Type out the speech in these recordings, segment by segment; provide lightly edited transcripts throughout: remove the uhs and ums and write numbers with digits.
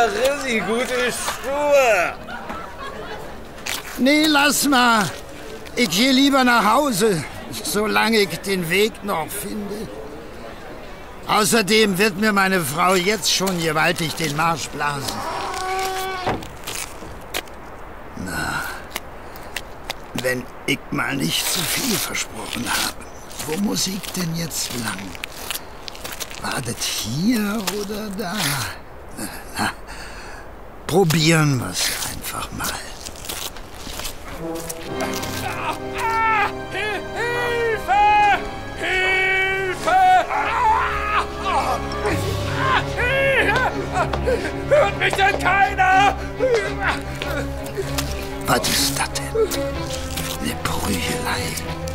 richtig gute Schuhe. Nee, lass mal. Ich gehe lieber nach Hause, solange ich den Weg noch finde. Außerdem wird mir meine Frau jetzt schon gewaltig den Marsch blasen. Na, wenn ich mal nicht zu viel versprochen habe, wo muss ich denn jetzt lang? War das hier oder da? Na, probieren wir es einfach mal. Hilfe! Hilfe! Hört mich denn keiner? Was ist das denn? Eine Prügelei.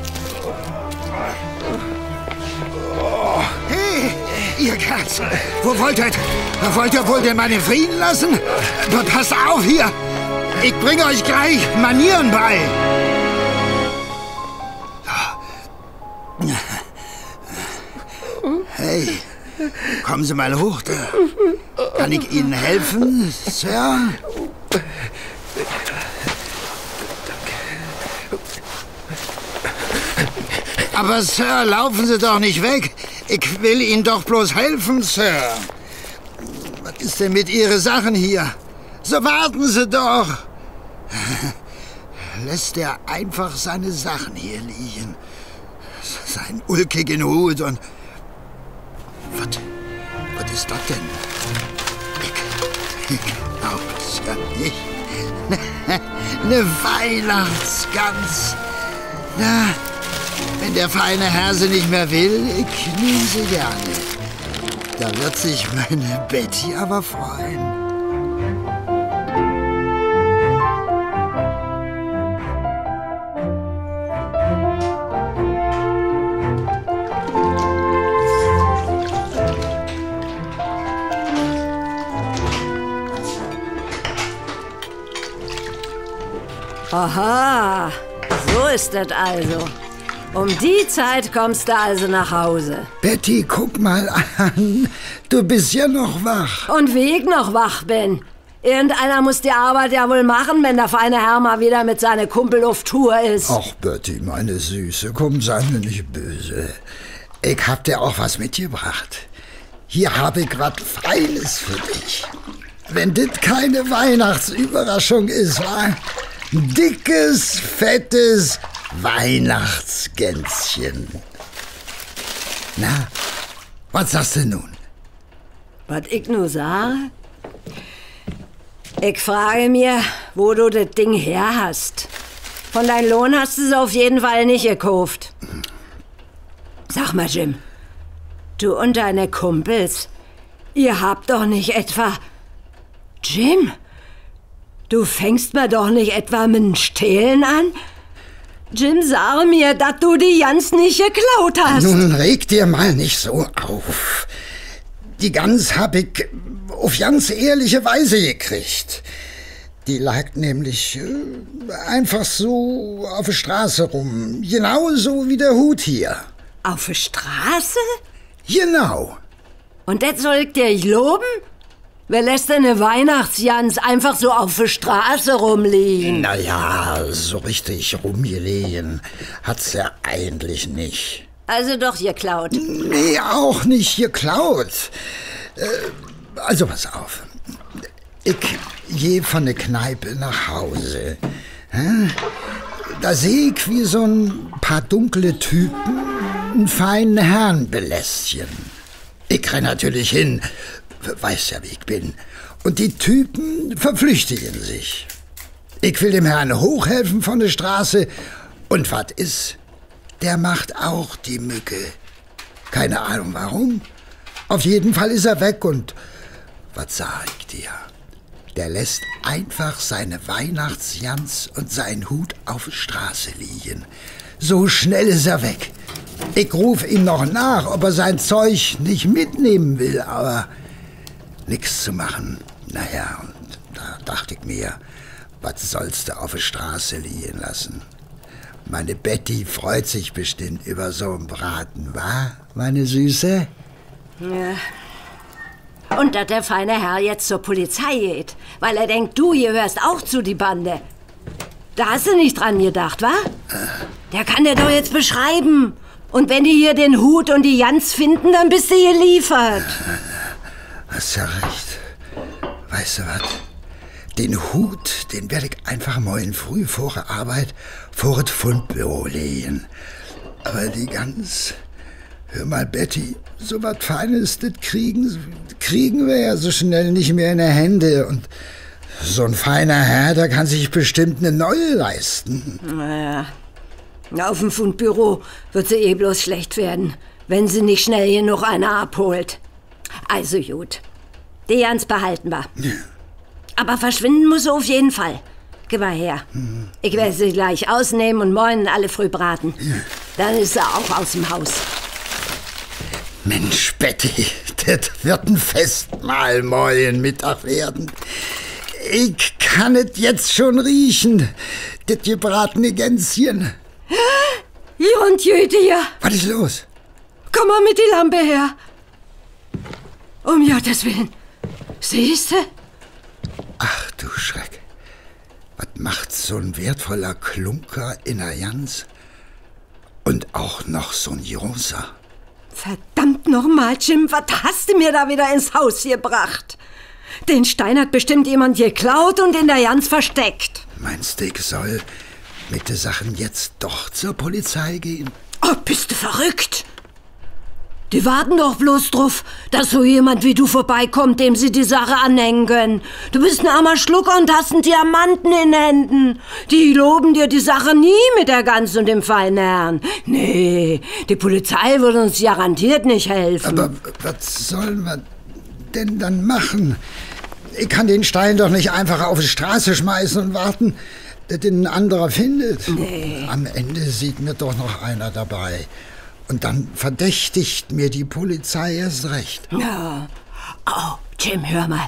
Hey, ihr Kerls, wo wollt ihr wohl denn meine Frieden lassen? Passt auf hier! Ich bringe euch gleich Manieren bei! Hey, kommen Sie mal hoch da. Kann ich Ihnen helfen, Sir? Aber Sir, laufen Sie doch nicht weg. Ich will Ihnen doch bloß helfen, Sir. Was ist denn mit Ihren Sachen hier? So warten Sie doch. Lässt er einfach seine Sachen hier liegen. Seinen ulkigen Hut und... Was ist das denn? Ich glaub's ja nicht. Eine Weihnachtsgans. Na, wenn der feine Herr sie nicht mehr will, ich nehme sie gerne. Da wird sich meine Betty aber freuen. Aha, so ist das also. Um die Zeit kommst du also nach Hause. Betty, guck mal an. Du bist ja noch wach. Und wie ich noch wach bin. Irgendeiner muss die Arbeit ja wohl machen, wenn der feine Herr mal wieder mit seiner Kumpel auf Tour ist. Ach, Betty, meine Süße, komm, sei mir nicht böse. Ich hab dir auch was mitgebracht. Hier habe ich was Feines für dich. Wenn das keine Weihnachtsüberraschung ist, wa? Dickes, fettes Weihnachtsgänschen. Na, was sagst du nun? Was ich nur sage? Ich frage mir, wo du das Ding her hast. Von deinem Lohn hast du es auf jeden Fall nicht gekauft. Sag mal, Jim, du und deine Kumpels, ihr habt doch nicht etwa... Jim, du fängst mir doch nicht etwa mit dem Stehlen an? Jim, sag mir, dass du die Gans nicht geklaut hast. Nun reg dir mal nicht so auf. Die Gans hab ich auf ganz ehrliche Weise gekriegt. Die lag nämlich einfach so auf der Straße rum. Genauso wie der Hut hier. Auf der Straße? Genau. Und das soll ich dir loben? Wer lässt denn eine Weihnachtsgans einfach so auf der Straße rumliegen? Naja, so richtig rumgelegen hat's ja eigentlich nicht. Also doch geklaut. Nee, auch nicht geklaut. Also pass auf. Ich gehe von der Kneipe nach Hause. Da sehe ich, wie so ein paar dunkle Typen einen feinen Herrn belästigen. Ich renn natürlich hin, weiß ja, wie ich bin. Und die Typen verflüchtigen sich. Ich will dem Herrn hochhelfen von der Straße. Und was ist? Der macht auch die Mücke. Keine Ahnung warum. Auf jeden Fall ist er weg und... Was sag ich dir? Der lässt einfach seine Weihnachtsgans und seinen Hut auf der Straße liegen. So schnell ist er weg. Ich ruf ihm noch nach, ob er sein Zeug nicht mitnehmen will, aber nichts zu machen. Naja, und da dachte ich mir, was sollst du auf der Straße liegen lassen? Meine Betty freut sich bestimmt über so einen Braten, wa, meine Süße? Ja. Und dass der feine Herr jetzt zur Polizei geht, weil er denkt, du gehörst auch zu die Bande. Da hast du nicht dran gedacht, wa? Der kann dir doch jetzt beschreiben. Und wenn die hier den Hut und die Jans finden, dann bist du geliefert. Hast ja recht. Weißt du was? Den Hut, den werde ich einfach morgen früh vor der Arbeit vor das Fundbüro legen. Aber die Gans... Hör mal, Betty, so was Feines, das kriegen wir ja so schnell nicht mehr in die Hände. Und so ein feiner Herr, der kann sich bestimmt eine neue leisten. Naja, auf dem Fundbüro wird sie eh bloß schlecht werden, wenn sie nicht schnell genug einer abholt. Also gut, die Jans behalten wir. Ja. Aber verschwinden muss sie auf jeden Fall. Gib mal her. Ich werde sie gleich ausnehmen und morgen alle früh braten. Ja. Dann ist sie auch aus dem Haus. Mensch, Betty, das wird ein Festmahl morgen Mittag werden. Ich kann es jetzt schon riechen, das gebratene Gänschen. Und Jüte hier. Was ist los? Komm mal mit die Lampe her. Um Gottes Willen. Siehst du? Ach du Schreck. Was macht so ein wertvoller Klunker in der Jans? Und auch noch so ein großer. Verdammt nochmal, Jim, was hast du mir da wieder ins Haus gebracht? Den Stein hat bestimmt jemand geklaut und in der Jans versteckt. Meinst du, ich soll mit den Sachen jetzt doch zur Polizei gehen? Oh, bist du verrückt? Die warten doch bloß drauf, dass so jemand wie du vorbeikommt, dem sie die Sache anhängen können. Du bist ein armer Schlucker und hast einen Diamanten in Händen. Die loben dir die Sache nie mit der Gans und dem feinen Herrn. Nee, die Polizei würde uns garantiert nicht helfen. Aber was sollen wir denn dann machen? Ich kann den Stein doch nicht einfach auf die Straße schmeißen und warten, dass den ein anderer findet. Nee. Am Ende sieht mir doch noch einer dabei. Und dann verdächtigt mir die Polizei erst recht. Ja. Oh, Jim, hör mal.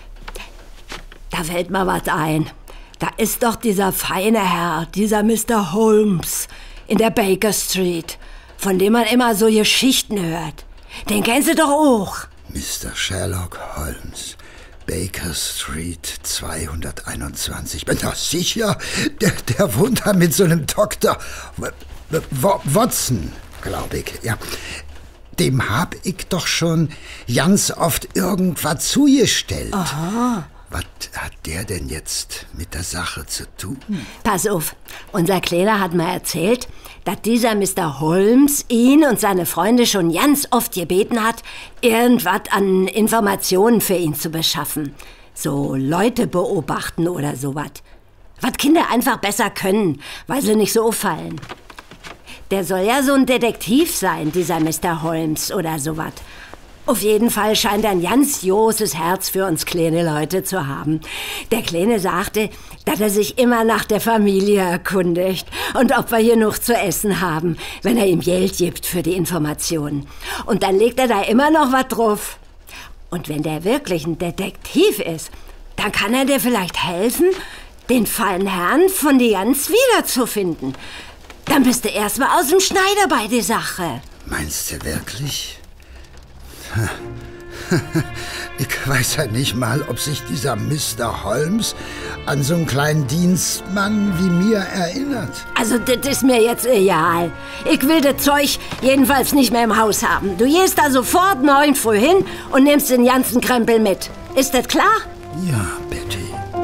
Da fällt mir was ein. Da ist doch dieser feine Herr, dieser Mr. Holmes in der Baker Street, von dem man immer so Geschichten hört. Den kennst du doch auch. Mr. Sherlock Holmes, Baker Street 221. Bin doch sicher, der wohnt da mit so einem Doktor Watson, glaube ich, ja. Dem hab ich doch schon ganz oft irgendwas zugestellt. Aha. Was hat der denn jetzt mit der Sache zu tun? Pass auf, unser Kleiner hat mir erzählt, dass dieser Mr. Holmes ihn und seine Freunde schon ganz oft gebeten hat, irgendwas an Informationen für ihn zu beschaffen. So Leute beobachten oder sowas. Was Kinder einfach besser können, weil sie nicht so auffallen. Der soll ja so ein Detektiv sein, dieser Mr. Holmes oder sowas. Auf jeden Fall scheint er ein ganz großes Herz für uns kleine Leute zu haben. Der Kleine sagte, dass er sich immer nach der Familie erkundigt und ob wir hier noch zu essen haben, wenn er ihm Geld gibt für die Informationen. Und dann legt er da immer noch was drauf. Und wenn der wirklich ein Detektiv ist, dann kann er dir vielleicht helfen, den feinen Herrn von die Jans wiederzufinden. Dann bist du erstmal aus dem Schneider bei der Sache. Meinst du wirklich? Ich weiß ja nicht mal, ob sich dieser Mr. Holmes an so einen kleinen Dienstmann wie mir erinnert. Also, das ist mir jetzt egal. Ich will das Zeug jedenfalls nicht mehr im Haus haben. Du gehst da sofort 9 früh hin und nimmst den ganzen Krempel mit. Ist das klar? Ja, Betty.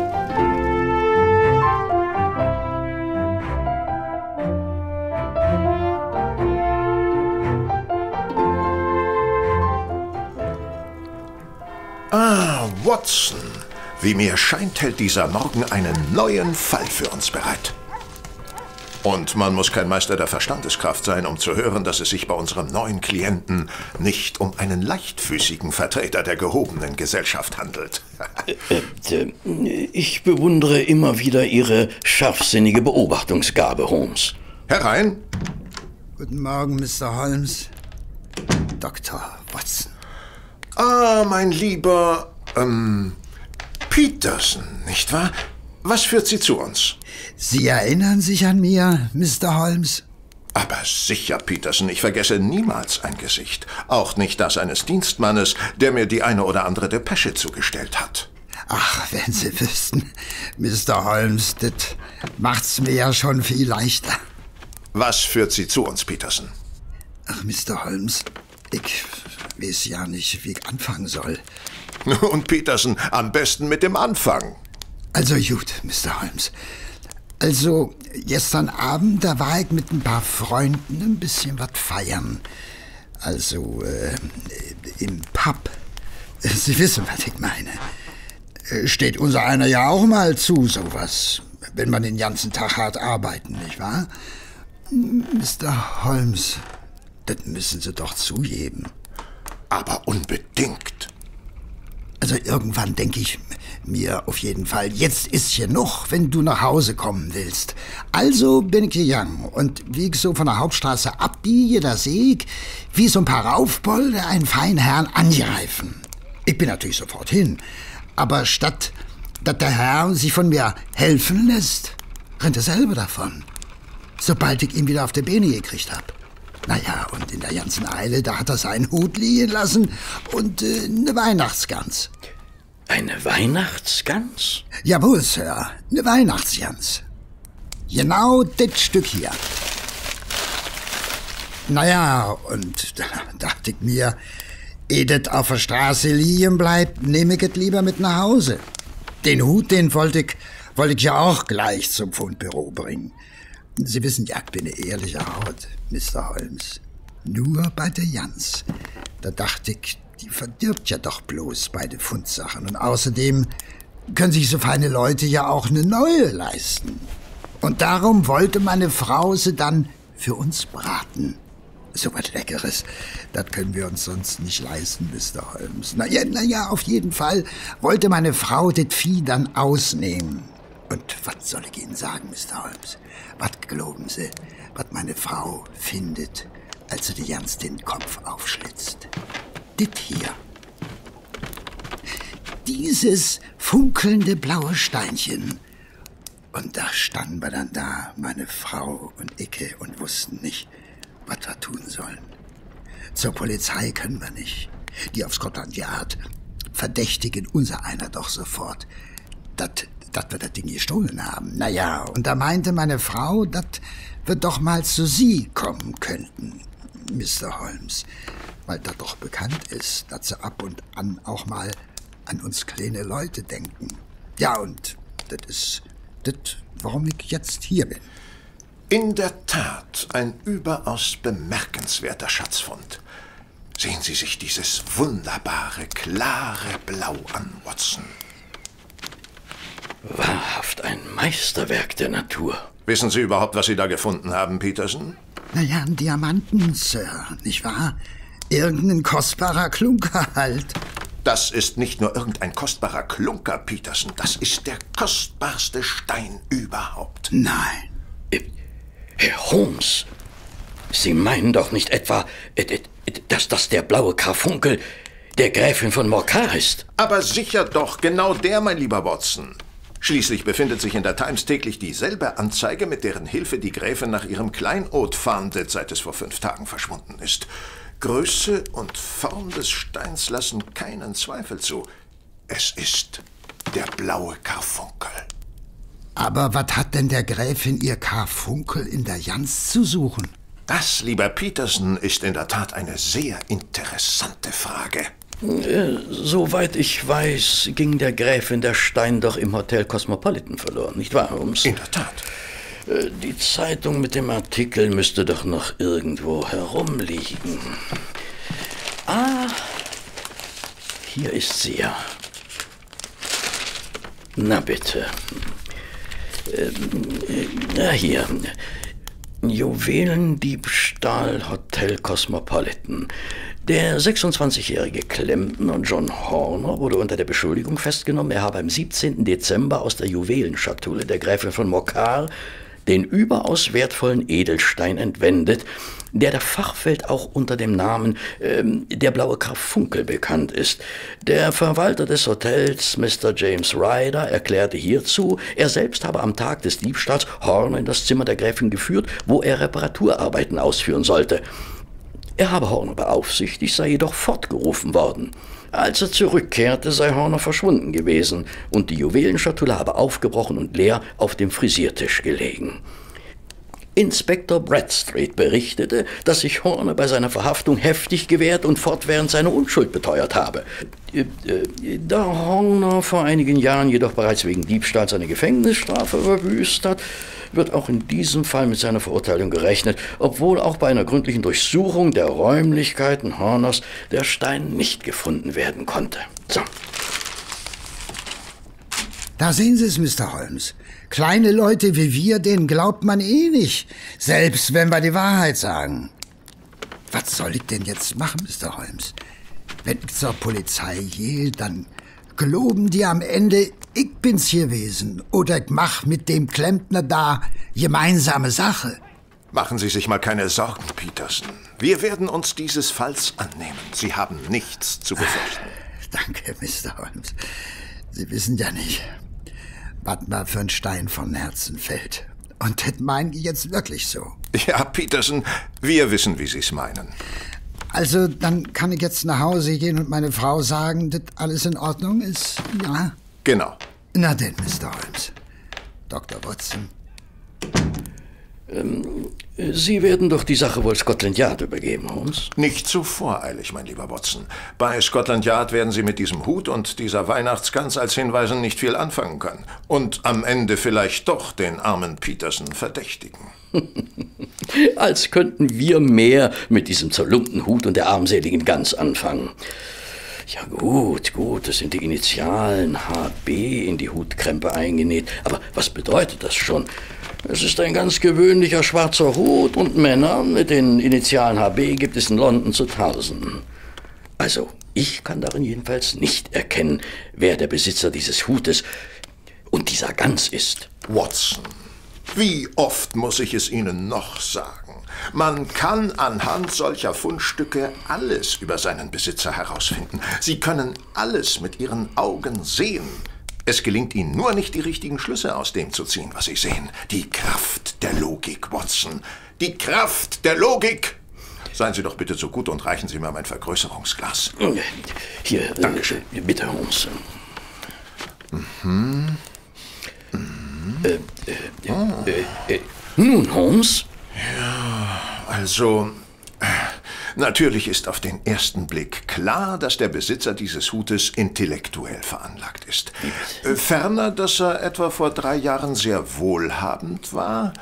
Ah, Watson. Wie mir scheint, hält dieser Morgen einen neuen Fall für uns bereit. Und man muss kein Meister der Verstandeskraft sein, um zu hören, dass es sich bei unserem neuen Klienten nicht um einen leichtfüßigen Vertreter der gehobenen Gesellschaft handelt. Ich bewundere immer wieder Ihre scharfsinnige Beobachtungsgabe, Holmes. Herein. Guten Morgen, Mr. Holmes. Dr. Watson. Ah, mein lieber, Peterson, nicht wahr? Was führt Sie zu uns? Sie erinnern sich an mir, Mr. Holmes? Aber sicher, Peterson, ich vergesse niemals ein Gesicht. Auch nicht das eines Dienstmannes, der mir die eine oder andere Depesche zugestellt hat. Ach, wenn Sie wüssten, Mr. Holmes, das macht's mir ja schon viel leichter. Was führt Sie zu uns, Peterson? Ach, Mr. Holmes, ich weiß ja nicht, wie ich anfangen soll. Und Peterson, am besten mit dem Anfang. Also gut, Mr. Holmes. Also, gestern Abend, da war ich mit ein paar Freunden ein bisschen was feiern. Also, im Pub. Sie wissen, was ich meine. Steht unser einer ja auch mal zu, sowas. Wenn man den ganzen Tag hart arbeiten, nicht wahr? Mr. Holmes, das müssen Sie doch zugeben. Aber unbedingt. Also irgendwann denke ich mir auf jeden Fall, jetzt ist genug, wenn du nach Hause kommen willst. Also bin ich gegangen und wie ich so von der Hauptstraße abbiege, da sehe ich, wie so ein paar Raufbolde einen feinen Herrn angreifen. Ich bin natürlich sofort hin, aber statt dass der Herr sich von mir helfen lässt, rennt er selber davon, sobald ich ihn wieder auf die Beine gekriegt hab. Naja, und in der ganzen Eile, da hat er seinen Hut liegen lassen und eine Weihnachtsgans. Eine Weihnachtsgans? Jawohl, Sir, eine Weihnachtsgans. Genau das Stück hier. Naja, und da dachte ich mir, ehe das auf der Straße liegen bleibt, nehme ich es lieber mit nach Hause. Den Hut, den wollte ich ja auch gleich zum Fundbüro bringen. Sie wissen ja, ich bin eine ehrliche Haut, Mr. Holmes. Nur bei der Jans. Da dachte ich, die verdirbt ja doch bloß bei den Fundsachen. Und außerdem können sich so feine Leute ja auch eine neue leisten. Und darum wollte meine Frau sie dann für uns braten. So was Leckeres, das können wir uns sonst nicht leisten, Mr. Holmes. Na ja, auf jeden Fall wollte meine Frau das Vieh dann ausnehmen. Und was soll ich Ihnen sagen, Mr. Holmes? Was glauben Sie, was meine Frau findet, als sie die Jans den Kopf aufschlitzt? Dit hier. Dieses funkelnde blaue Steinchen. Und da standen wir dann da, meine Frau und Icke, und wussten nicht, was wir tun sollen. Zur Polizei können wir nicht. Die auf Scotland Yard verdächtigen unser einer doch sofort, dass wir das Ding gestohlen haben. Naja, und da meinte meine Frau, dass wir doch mal zu Sie kommen könnten, Mr. Holmes, weil das doch bekannt ist, dass sie ab und an auch mal an uns kleine Leute denken. Ja, und das ist das, warum ich jetzt hier bin. In der Tat ein überaus bemerkenswerter Schatzfund. Sehen Sie sich dieses wunderbare, klare Blau an, Watson. Wahrhaft ein Meisterwerk der Natur. Wissen Sie überhaupt, was Sie da gefunden haben, Peterson? Naja, ein Diamanten, Sir, nicht wahr? Irgendein kostbarer Klunker halt. Das ist nicht nur irgendein kostbarer Klunker, Peterson. Das ist der kostbarste Stein überhaupt. Nein. Herr Holmes, Sie meinen doch nicht etwa, dass das der blaue Karfunkel der Gräfin von Morcar ist? Aber sicher doch, genau der, mein lieber Watson. Schließlich befindet sich in der Times täglich dieselbe Anzeige, mit deren Hilfe die Gräfin nach ihrem Kleinod fahndet, seit es vor 5 Tagen verschwunden ist. Größe und Form des Steins lassen keinen Zweifel zu. Es ist der blaue Karfunkel. Aber was hat denn der Gräfin ihr Karfunkel in der Jans zu suchen? Das, lieber Peterson, ist in der Tat eine sehr interessante Frage. Soweit ich weiß, ging der Gräfin der Stein doch im Hotel Cosmopolitan verloren, nicht wahr, Holmes? In der Tat. Die Zeitung mit dem Artikel müsste doch noch irgendwo herumliegen. Ah, hier ist sie ja. Na bitte. Hier. Juwelendiebstahl Hotel Cosmopolitan. Der 26-jährige Clempton und John Horner wurde unter der Beschuldigung festgenommen, er habe am 17. Dezember aus der Juwelenschatulle der Gräfin von Morcar den überaus wertvollen Edelstein entwendet, der Fachwelt auch unter dem Namen der blaue Karfunkel bekannt ist. Der Verwalter des Hotels, Mr. James Ryder, erklärte hierzu, er selbst habe am Tag des Diebstahls Horner in das Zimmer der Gräfin geführt, wo er Reparaturarbeiten ausführen sollte. Er habe Horner beaufsichtigt, sei jedoch fortgerufen worden. Als er zurückkehrte, sei Horner verschwunden gewesen und die Juwelenschatulle habe aufgebrochen und leer auf dem Frisiertisch gelegen. Inspektor Bradstreet berichtete, dass sich Horner bei seiner Verhaftung heftig gewehrt und fortwährend seine Unschuld beteuert habe. Da Horner vor einigen Jahren jedoch bereits wegen Diebstahls eine Gefängnisstrafe verbüßt hat, wird auch in diesem Fall mit seiner Verurteilung gerechnet, obwohl auch bei einer gründlichen Durchsuchung der Räumlichkeiten Horners der Stein nicht gefunden werden konnte. So. Da sehen Sie es, Mr. Holmes. Kleine Leute wie wir, denen glaubt man eh nicht, selbst wenn wir die Wahrheit sagen. Was soll ich denn jetzt machen, Mr. Holmes? Wenn ich zur Polizei gehe, dann geloben die am Ende, ich bin's gewesen oder ich mach mit dem Klempner da gemeinsame Sache. Machen Sie sich mal keine Sorgen, Peterson. Wir werden uns dieses Falls annehmen. Sie haben nichts zu befürchten. Danke, Mr. Holmes. Sie wissen ja nicht, was mir für ein Stein vom Herzen fällt. Und das meinen die jetzt wirklich so. Ja, Peterson, wir wissen, wie Sie es meinen. Also, dann kann ich jetzt nach Hause gehen und meine Frau sagen, dass alles in Ordnung ist, ja? Genau. Na denn, Mr. Holmes. Dr. Watson. Sie werden doch die Sache wohl Scotland Yard übergeben, Holmes? Nicht zu voreilig, mein lieber Watson. Bei Scotland Yard werden Sie mit diesem Hut und dieser Weihnachtsgans als Hinweisen nicht viel anfangen können. Und am Ende vielleicht doch den armen Peterson verdächtigen. Als könnten wir mehr mit diesem zerlumpten Hut und der armseligen Gans anfangen. Ja gut, es sind die Initialen HB in die Hutkrempe eingenäht. Aber was bedeutet das schon? Es ist ein ganz gewöhnlicher schwarzer Hut und Männer mit den Initialen HB gibt es in London zu Tausenden. Also, ich kann darin jedenfalls nicht erkennen, wer der Besitzer dieses Hutes und dieser Gans ist. Watson, wie oft muss ich es Ihnen noch sagen? Man kann anhand solcher Fundstücke alles über seinen Besitzer herausfinden. Sie können alles mit Ihren Augen sehen. Es gelingt Ihnen nur nicht, die richtigen Schlüsse aus dem zu ziehen, was Sie sehen. Die Kraft der Logik, Watson. Die Kraft der Logik! Seien Sie doch bitte so gut und reichen Sie mir mein Vergrößerungsglas. Hier, Dankeschön. Bitte, Holmes. Nun, Holmes? Ja, also... Natürlich ist auf den ersten Blick klar, dass der Besitzer dieses Hutes intellektuell veranlagt ist. Ferner, dass er etwa vor 3 Jahren sehr wohlhabend war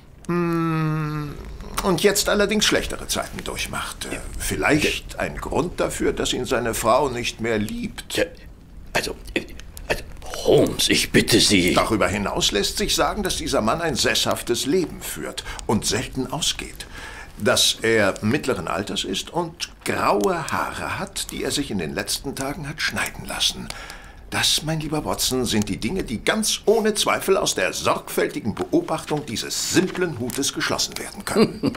und jetzt allerdings schlechtere Zeiten durchmacht. Vielleicht ein Grund dafür, dass ihn seine Frau nicht mehr liebt. Also, Holmes, ich bitte Sie. Darüber hinaus lässt sich sagen, dass dieser Mann ein sesshaftes Leben führt und selten ausgeht. Dass er mittleren Alters ist und graue Haare hat, die er sich in den letzten Tagen hat schneiden lassen. Das, mein lieber Watson, sind die Dinge, die ganz ohne Zweifel aus der sorgfältigen Beobachtung dieses simplen Hutes geschlossen werden können.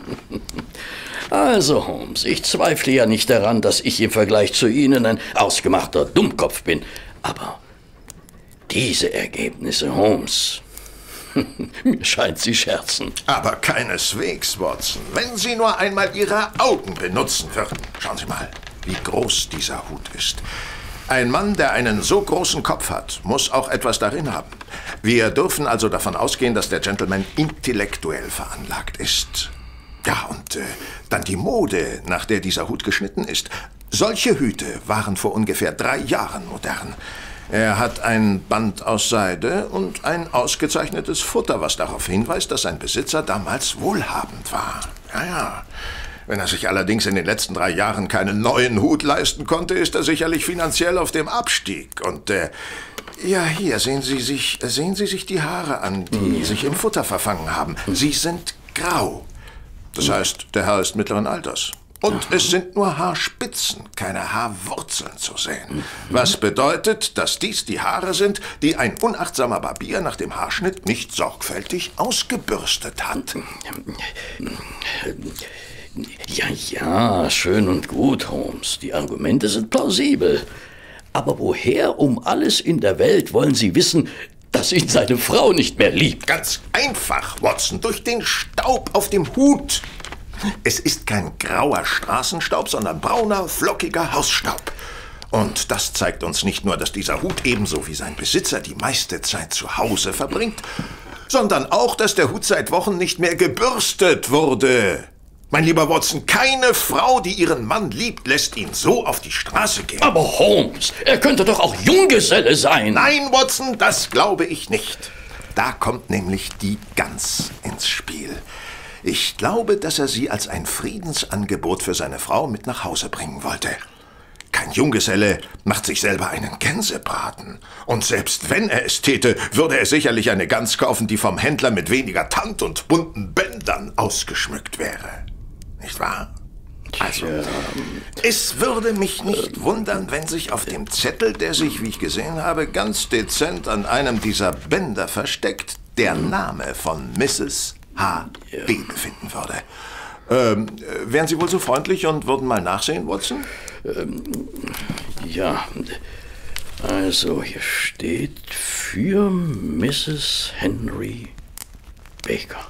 Also, Holmes, ich zweifle ja nicht daran, dass ich im Vergleich zu Ihnen ein ausgemachter Dummkopf bin. Aber diese Ergebnisse, Holmes... Mir scheint, Sie scherzen. Aber keineswegs, Watson. Wenn Sie nur einmal Ihre Augen benutzen würden. Schauen Sie mal, wie groß dieser Hut ist. Ein Mann, der einen so großen Kopf hat, muss auch etwas darin haben. Wir dürfen also davon ausgehen, dass der Gentleman intellektuell veranlagt ist. Ja, und dann die Mode, nach der dieser Hut geschnitten ist. Solche Hüte waren vor ungefähr 3 Jahren modern. Er hat ein Band aus Seide und ein ausgezeichnetes Futter, was darauf hinweist, dass sein Besitzer damals wohlhabend war. Ja. Wenn er sich allerdings in den letzten 3 Jahren keinen neuen Hut leisten konnte, ist er sicherlich finanziell auf dem Abstieg. Und, ja, hier, sehen Sie sich die Haare an, die sich im Futter verfangen haben. Sie sind grau. Das heißt, der Herr ist mittleren Alters. Und es sind nur Haarspitzen, keine Haarwurzeln zu sehen. Was bedeutet, dass dies die Haare sind, die ein unachtsamer Barbier nach dem Haarschnitt nicht sorgfältig ausgebürstet hat. Ja, schön und gut, Holmes. Die Argumente sind plausibel. Aber woher um alles in der Welt wollen Sie wissen, dass ihn seine Frau nicht mehr liebt? Ganz einfach, Watson, durch den Staub auf dem Hut. Es ist kein grauer Straßenstaub, sondern brauner, flockiger Hausstaub. Und das zeigt uns nicht nur, dass dieser Hut ebenso wie sein Besitzer die meiste Zeit zu Hause verbringt, sondern auch, dass der Hut seit Wochen nicht mehr gebürstet wurde. Mein lieber Watson, keine Frau, die ihren Mann liebt, lässt ihn so auf die Straße gehen. Aber Holmes, er könnte doch auch Junggeselle sein. Nein, Watson, das glaube ich nicht. Da kommt nämlich die Gans ins Spiel. Ich glaube, dass er sie als ein Friedensangebot für seine Frau mit nach Hause bringen wollte. Kein Junggeselle macht sich selber einen Gänsebraten. Und selbst wenn er es täte, würde er sicherlich eine Gans kaufen, die vom Händler mit weniger Tand und bunten Bändern ausgeschmückt wäre. Nicht wahr? Also, es würde mich nicht wundern, wenn sich auf dem Zettel, der sich, wie ich gesehen habe, ganz dezent an einem dieser Bänder versteckt, der Name von Mrs. H.B. befinden würde. Wären Sie wohl so freundlich und würden mal nachsehen, Watson? Ja, also hier steht für Mrs. Henry Baker.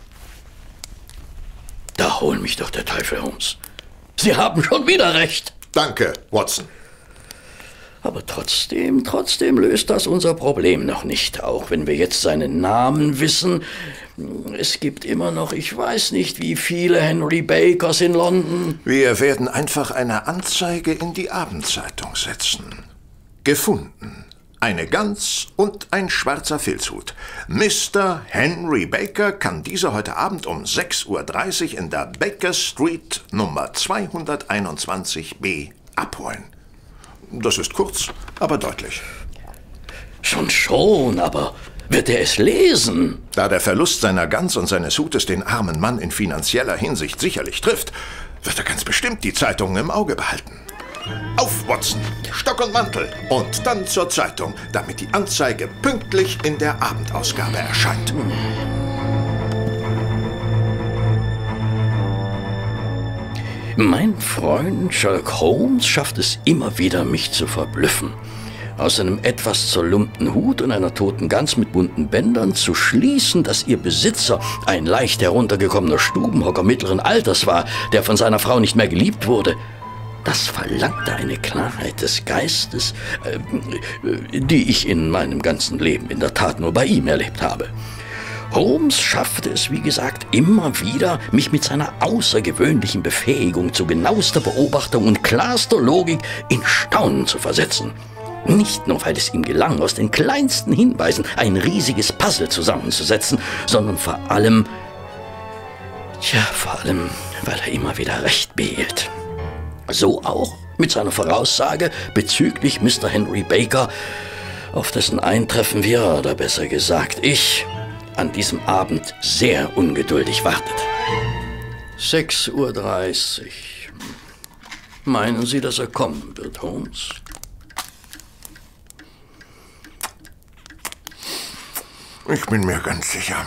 Da holen mich doch der Teufel, Holmes. Sie haben schon wieder recht. Danke, Watson. Aber trotzdem löst das unser Problem noch nicht, auch wenn wir jetzt seinen Namen wissen. Es gibt immer noch, ich weiß nicht, wie viele Henry Bakers in London. Wir werden einfach eine Anzeige in die Abendzeitung setzen. Gefunden. Eine Gans und ein schwarzer Filzhut. Mr. Henry Baker kann diese heute Abend um 6:30 Uhr in der Baker Street Nummer 221b abholen. Das ist kurz, aber deutlich. Schon, aber wird er es lesen? Da der Verlust seiner Gans und seines Hutes den armen Mann in finanzieller Hinsicht sicherlich trifft, wird er ganz bestimmt die Zeitungen im Auge behalten. Auf, Watson, Stock und Mantel und dann zur Zeitung, damit die Anzeige pünktlich in der Abendausgabe erscheint. Mein Freund Sherlock Holmes schafft es immer wieder, mich zu verblüffen. Aus einem etwas zerlumpten Hut und einer toten Gans mit bunten Bändern zu schließen, dass ihr Besitzer ein leicht heruntergekommener Stubenhocker mittleren Alters war, der von seiner Frau nicht mehr geliebt wurde, das verlangte eine Klarheit des Geistes, die ich in meinem ganzen Leben in der Tat nur bei ihm erlebt habe. Holmes schaffte es, wie gesagt, immer wieder, mich mit seiner außergewöhnlichen Befähigung zu genauester Beobachtung und klarster Logik in Staunen zu versetzen. Nicht nur, weil es ihm gelang, aus den kleinsten Hinweisen ein riesiges Puzzle zusammenzusetzen, sondern vor allem, weil er immer wieder Recht behielt. So auch mit seiner Voraussage bezüglich Mr. Henry Baker, auf dessen Eintreffen wir, oder besser gesagt ich, an diesem Abend sehr ungeduldig wartet. 6:30 Uhr. Meinen Sie, dass er kommen wird, Holmes? Ich bin mir ganz sicher.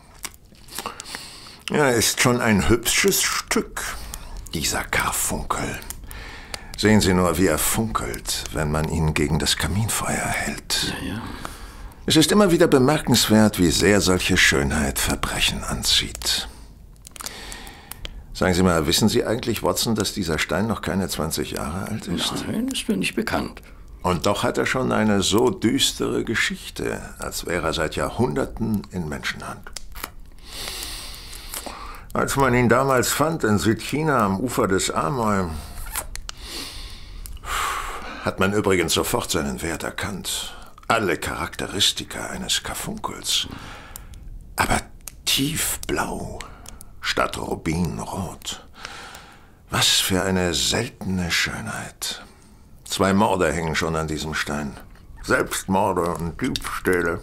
Er ist schon ein hübsches Stück, dieser Karfunkel. Sehen Sie nur, wie er funkelt, wenn man ihn gegen das Kaminfeuer hält. Ja. Es ist immer wieder bemerkenswert, wie sehr solche Schönheit Verbrechen anzieht. Sagen Sie mal, wissen Sie eigentlich, Watson, dass dieser Stein noch keine 20 Jahre alt ist? Nein, ist mir nicht bekannt. Und doch hat er schon eine so düstere Geschichte, als wäre er seit Jahrhunderten in Menschenhand. Als man ihn damals fand in Südchina am Ufer des Amoy, hat man übrigens sofort seinen Wert erkannt. Alle Charakteristika eines Karfunkels. Aber tiefblau statt rubinrot. Was für eine seltene Schönheit. 2 Morde hängen schon an diesem Stein. Selbstmorde und Diebstähle.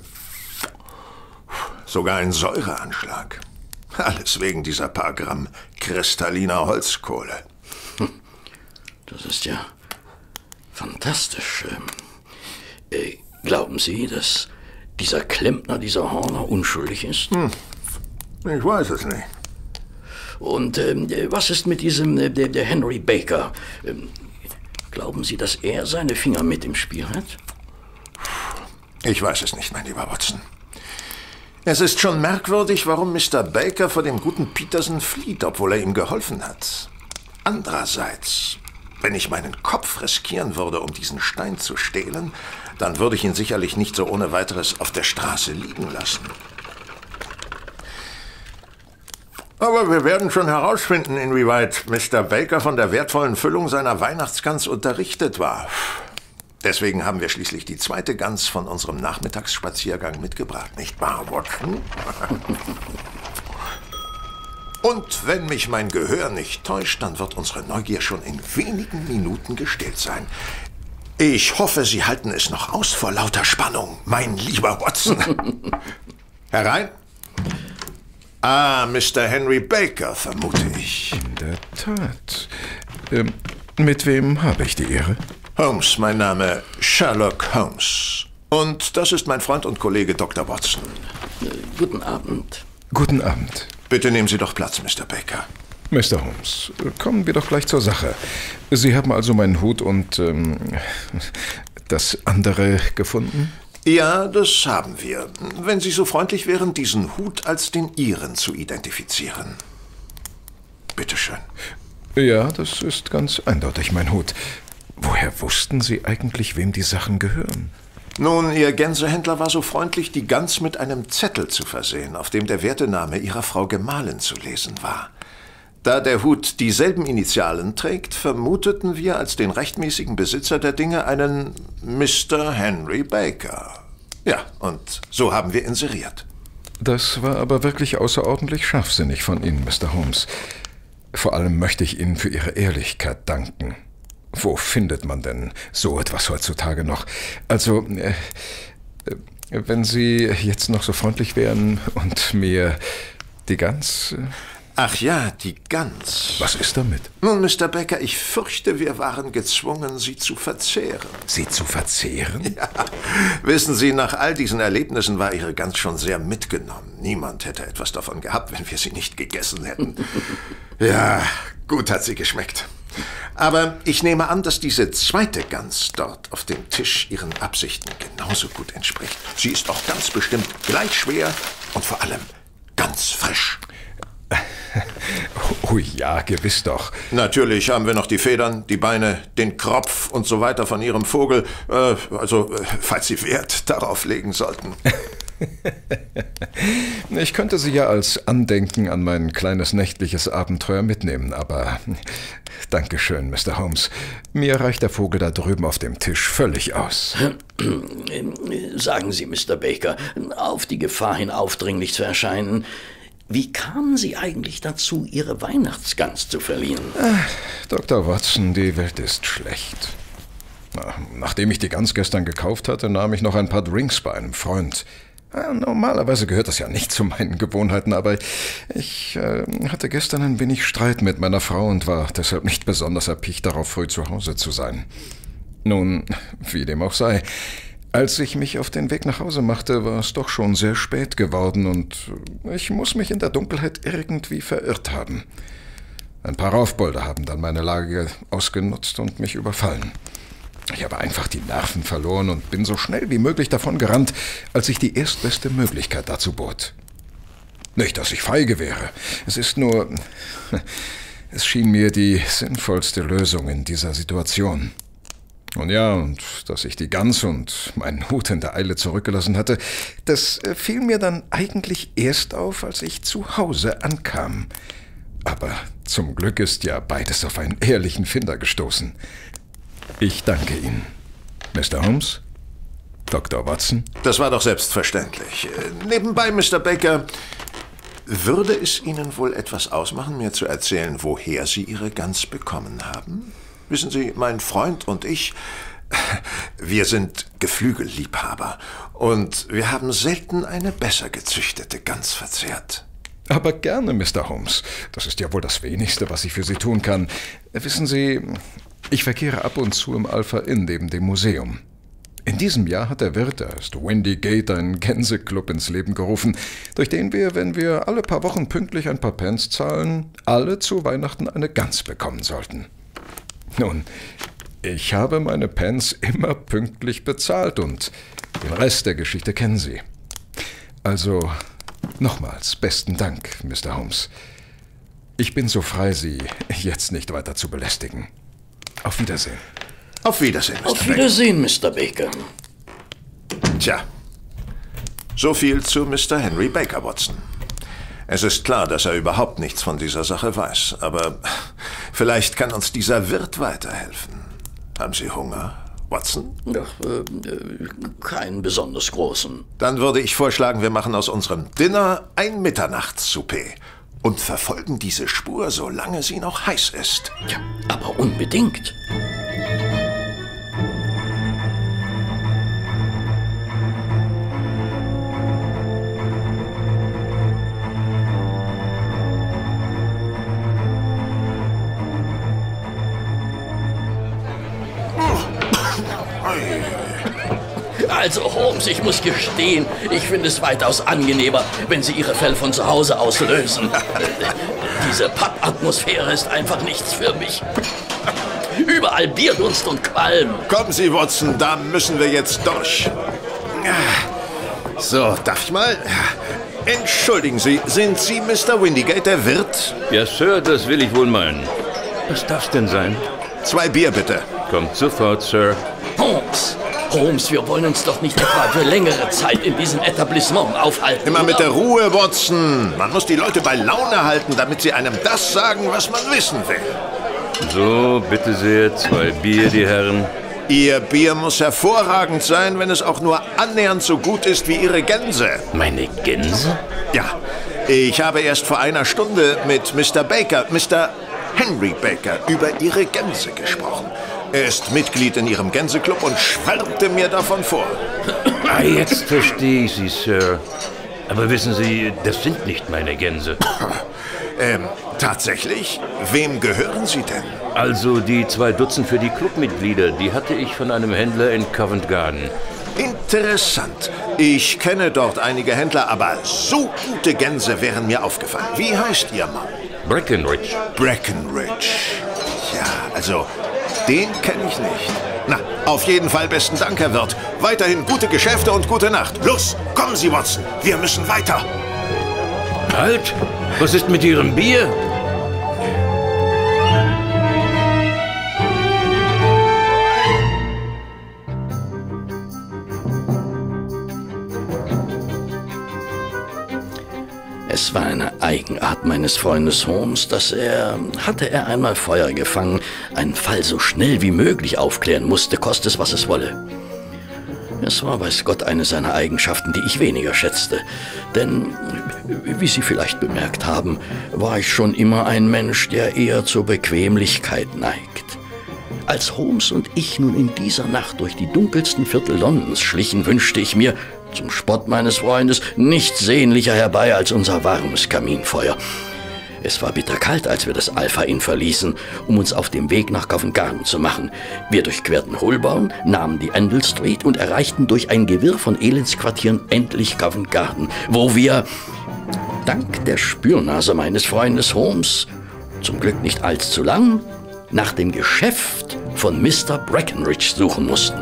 Sogar ein Säureanschlag. Alles wegen dieser paar Gramm kristalliner Holzkohle. Das ist ja fantastisch. Glauben Sie, dass dieser Klempner, dieser Horner unschuldig ist? Ich weiß es nicht. Und was ist mit diesem der Henry Baker? Glauben Sie, dass er seine Finger mit im Spiel hat? Ich weiß es nicht, mein lieber Watson. Es ist schon merkwürdig, warum Mr. Baker vor dem guten Peterson flieht, obwohl er ihm geholfen hat. Andererseits, wenn ich meinen Kopf riskieren würde, um diesen Stein zu stehlen, dann würde ich ihn sicherlich nicht so ohne weiteres auf der Straße liegen lassen. Aber wir werden schon herausfinden, inwieweit Mr. Baker von der wertvollen Füllung seiner Weihnachtsgans unterrichtet war. Deswegen haben wir schließlich die zweite Gans von unserem Nachmittagsspaziergang mitgebracht, nicht wahr, Watson? Und wenn mich mein Gehör nicht täuscht, dann wird unsere Neugier schon in wenigen Minuten gestillt sein. Ich hoffe, Sie halten es noch aus vor lauter Spannung, mein lieber Watson. Herein. Ah, Mr. Henry Baker, vermute ich. In der Tat. Mit wem habe ich die Ehre? Holmes, mein Name Sherlock Holmes. Und das ist mein Freund und Kollege Dr. Watson. Guten Abend. Guten Abend. Bitte nehmen Sie doch Platz, Mr. Baker. Mr. Holmes, kommen wir doch gleich zur Sache. Sie haben also meinen Hut und das andere gefunden? Ja, das haben wir. Wenn Sie so freundlich wären, diesen Hut als den Ihren zu identifizieren. Bitte schön. Ja, das ist ganz eindeutig mein Hut. Woher wussten Sie eigentlich, wem die Sachen gehören? Nun, Ihr Gänsehändler war so freundlich, die Gans mit einem Zettel zu versehen, auf dem der Wertename Ihrer Frau Gemahlin zu lesen war. Da der Hut dieselben Initialen trägt, vermuteten wir als den rechtmäßigen Besitzer der Dinge einen Mr. Henry Baker. Ja, und so haben wir inseriert. Das war aber wirklich außerordentlich scharfsinnig von Ihnen, Mr. Holmes. Vor allem möchte ich Ihnen für Ihre Ehrlichkeit danken. Wo findet man denn so etwas heutzutage noch? Also, wenn Sie jetzt noch so freundlich wären und mir die Gans... Ach ja, die Gans. Was ist damit? Nun, Mr. Baker, ich fürchte, wir waren gezwungen, sie zu verzehren. Sie zu verzehren? Ja, wissen Sie, nach all diesen Erlebnissen war Ihre Gans schon sehr mitgenommen. Niemand hätte etwas davon gehabt, wenn wir sie nicht gegessen hätten. Ja, gut hat sie geschmeckt. Aber ich nehme an, dass diese zweite Gans dort auf dem Tisch Ihren Absichten genauso gut entspricht. Sie ist auch ganz bestimmt gleich schwer und vor allem ganz frisch. Oh ja, gewiss doch. Natürlich haben wir noch die Federn, die Beine, den Kropf und so weiter von Ihrem Vogel. Falls Sie Wert darauf legen sollten. Ich könnte sie ja als Andenken an mein kleines nächtliches Abenteuer mitnehmen, aber Dankeschön, Mr. Holmes. Mir reicht der Vogel da drüben auf dem Tisch völlig aus. Sagen Sie, Mr. Baker, auf die Gefahr hin aufdringlich zu erscheinen, wie kamen Sie eigentlich dazu, Ihre Weihnachtsgans zu verlieren? Dr. Watson, die Welt ist schlecht. Nachdem ich die Gans gestern gekauft hatte, nahm ich noch ein paar Drinks bei einem Freund. Normalerweise gehört das ja nicht zu meinen Gewohnheiten, aber ich hatte gestern ein wenig Streit mit meiner Frau und war deshalb nicht besonders erpicht darauf, früh zu Hause zu sein. Nun, wie dem auch sei, als ich mich auf den Weg nach Hause machte, war es doch schon sehr spät geworden und ich muss mich in der Dunkelheit irgendwie verirrt haben. Ein paar Raufbolde haben dann meine Lage ausgenutzt und mich überfallen. Ich habe einfach die Nerven verloren und bin so schnell wie möglich davon gerannt, als ich die erstbeste Möglichkeit dazu bot. Nicht, dass ich feige wäre. Es ist nur... Es schien mir die sinnvollste Lösung in dieser Situation. Und ja, und dass ich die Gans und meinen Hut in der Eile zurückgelassen hatte, das fiel mir dann eigentlich erst auf, als ich zu Hause ankam. Aber zum Glück ist ja beides auf einen ehrlichen Finder gestoßen. Ich danke Ihnen. Mr. Holmes? Dr. Watson? Das war doch selbstverständlich. Nebenbei, Mr. Baker, würde es Ihnen wohl etwas ausmachen, mir zu erzählen, woher Sie Ihre Gans bekommen haben? Wissen Sie, mein Freund und ich, wir sind Geflügelliebhaber und wir haben selten eine besser gezüchtete Gans verzehrt. Aber gerne, Mr. Holmes. Das ist ja wohl das Wenigste, was ich für Sie tun kann. Wissen Sie, ich verkehre ab und zu im Alpha Inn neben dem Museum. In diesem Jahr hat der Wirt, da ist Wendy Gate, einen Gänseclub ins Leben gerufen, durch den wir, wenn wir alle paar Wochen pünktlich ein paar Pence zahlen, alle zu Weihnachten eine Gans bekommen sollten. Nun, ich habe meine Pence immer pünktlich bezahlt und den Rest der Geschichte kennen Sie. Also, nochmals besten Dank, Mr. Holmes. Ich bin so frei, Sie jetzt nicht weiter zu belästigen. Auf Wiedersehen. Auf Wiedersehen, Mr. Baker. Auf Wiedersehen, Mr. Baker. Tja, so viel zu Mr. Henry Baker, Watson. Es ist klar, dass er überhaupt nichts von dieser Sache weiß, aber vielleicht kann uns dieser Wirt weiterhelfen. Haben Sie Hunger, Watson? Doch, keinen besonders großen. Dann würde ich vorschlagen, wir machen aus unserem Dinner ein Mitternachtssouper und verfolgen diese Spur, solange sie noch heiß ist. Ja, aber unbedingt. Also, Holmes, ich muss gestehen, ich finde es weitaus angenehmer, wenn Sie Ihre Fälle von zu Hause aus lösen. Diese Pappatmosphäre ist einfach nichts für mich. Überall Bierdunst und Qualm. Kommen Sie, Watson, da müssen wir jetzt durch. So, darf ich mal? Entschuldigen Sie, sind Sie Mr. Windygate, der Wirt? Ja, Sir, das will ich wohl meinen. Was darf's denn sein? 2 Bier, bitte. Kommt sofort, Sir. Holmes, wir wollen uns doch nicht etwa für längere Zeit in diesem Etablissement aufhalten. Immer mit der Ruhe, Watson. Man muss die Leute bei Laune halten, damit sie einem das sagen, was man wissen will. So, bitte sehr, 2 Bier, die Herren. Ihr Bier muss hervorragend sein, wenn es auch nur annähernd so gut ist wie Ihre Gänse. Meine Gänse? Ja, ich habe erst vor einer Stunde mit Mr. Baker, Mr. Henry Baker, über Ihre Gänse gesprochen. Er ist Mitglied in Ihrem Gänseclub und schwärmte mir davon vor. Ah, jetzt verstehe ich Sie, Sir. Aber wissen Sie, das sind nicht meine Gänse. Tatsächlich? Wem gehören sie denn? Also die 2 Dutzend für die Clubmitglieder, die hatte ich von einem Händler in Covent Garden. Interessant. Ich kenne dort einige Händler, aber so gute Gänse wären mir aufgefallen. Wie heißt Ihr Mann? Breckenridge. Breckenridge. Ja, also, den kenne ich nicht. Na, auf jeden Fall besten Dank, Herr Wirt. Weiterhin gute Geschäfte und gute Nacht. Los, kommen Sie, Watson. Wir müssen weiter. Halt! Was ist mit Ihrem Bier? Es war eine Eigenart meines Freundes Holmes, dass hatte er einmal Feuer gefangen, einen Fall so schnell wie möglich aufklären musste, koste es, was es wolle. Es war, weiß Gott, eine seiner Eigenschaften, die ich weniger schätzte. Denn, wie Sie vielleicht bemerkt haben, war ich schon immer ein Mensch, der eher zur Bequemlichkeit neigt. Als Holmes und ich nun in dieser Nacht durch die dunkelsten Viertel Londons schlichen, wünschte ich mir, zum Spott meines Freundes, nichts sehnlicher herbei als unser warmes Kaminfeuer. Es war bitterkalt, als wir das Alpha Inn verließen, um uns auf dem Weg nach Covent Garden zu machen. Wir durchquerten Holborn, nahmen die Endell Street und erreichten durch ein Gewirr von Elendsquartieren endlich Covent Garden, wo wir, dank der Spürnase meines Freundes Holmes, zum Glück nicht allzu lang, nach dem Geschäft von Mr. Breckenridge suchen mussten.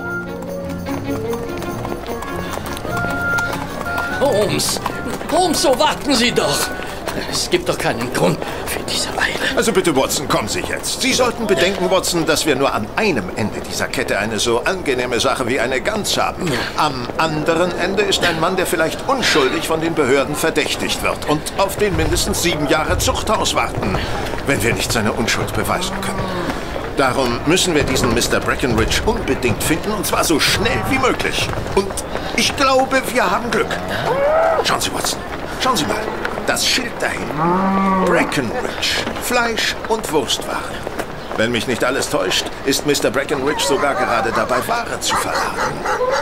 Holmes, so warten Sie doch! Es gibt doch keinen Grund für diese Eile. Also bitte, Watson, kommen Sie jetzt. Sie sollten bedenken, Watson, dass wir nur an einem Ende dieser Kette eine so angenehme Sache wie eine Gans haben. Am anderen Ende ist ein Mann, der vielleicht unschuldig von den Behörden verdächtigt wird und auf den mindestens 7 Jahre Zuchthaus warten, wenn wir nicht seine Unschuld beweisen können. Darum müssen wir diesen Mr. Breckenridge unbedingt finden, und zwar so schnell wie möglich. Und ich glaube, wir haben Glück. Schauen Sie, Watson, schauen Sie mal. Das Schild dahin. Breckenridge. Fleisch- und Wurstwaren. Wenn mich nicht alles täuscht, ist Mr. Breckenridge sogar gerade dabei, Ware zu verladen.